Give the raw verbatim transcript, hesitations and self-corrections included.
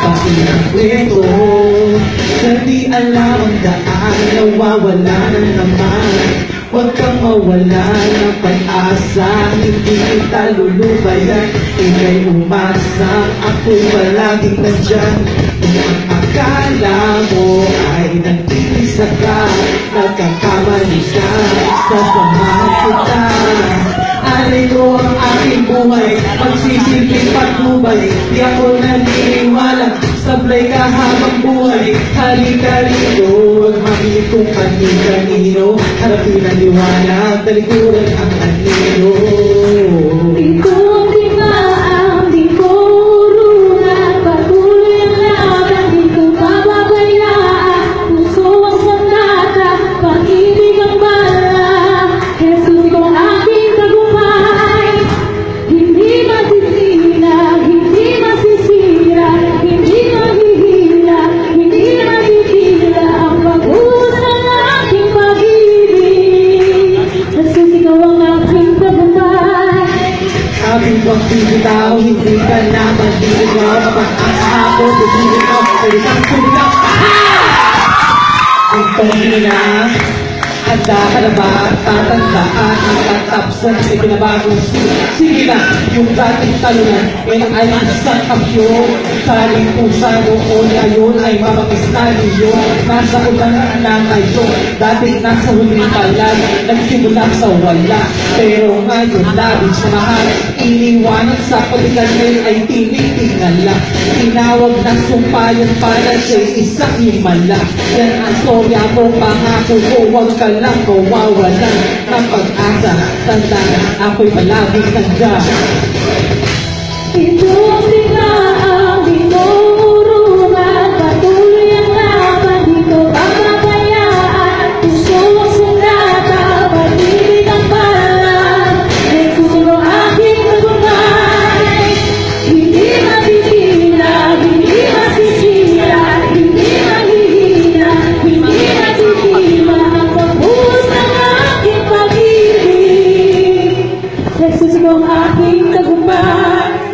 pakikwento. Hindi alam ang daan, nawawala na naman. Huwag kang mawala ng pag-asa, hindi kita lulubayan. Ika'y umasa, ako'y palaging nandyan. Kung ang akala mo ay nag-iisa ka, nagkakamali ka, sasamahan kita. Alay ko ang aking buhay, magsisilbing patnubay. Di ako naniniwala, sablay ka habang buhay. Halika rito, huwag mamili kung kanino-kanino. Harapin ang liwanag, talikuran ang anino. Di ko timaan, di ko urungan, patuloy ang laban, di ko pababayaan. Puso ang sandata, pag-ibig ang bala. Jesus ko aking tagumpay, hindi masisira, hindi masisira, hindi mahihila, hindi matitila ang pag-uus ng aking pag-ibig. Jesus, ikaw ang aking tagumpay. Sabi bang bibitaw, hindi ka naman bibitaw. Kapag asa ako, bibitaw, pwede kang bibitaw. Ang pangina, handa ka na ba? Tatandaan ang katapsan sa pinabagong siya. Sige na, yung dating talunan, yan ay isang kampiyon. Saling pusa noon, ngayon ay mamagistan niyo. Nasa ulan na ngayon, dating nasa huli pala, nagsimula sa wala. Pero ngayon, labing sa mahal, iniwanan sa palikan ngayon ay tinitingala. Tinawag ng sumpayan para siya'y isang himala. Yan ang storya mo, pangako ko, huwag ka lang mawawalan ng pag-asa. Tandaan, ako'y palaging nandiyan. Ito ang sinaang, di ko urungan, patuloy ang laban, di ko pababayaan. Puso ang sandata, pag-ibig ang balan. Jesus ang aking tagumpay, hindi matitila, hindi masisira, hindi mahihila, hindi matitila ang pag-uus ng aking pag-ibig. Jesus ang aking tagumpay.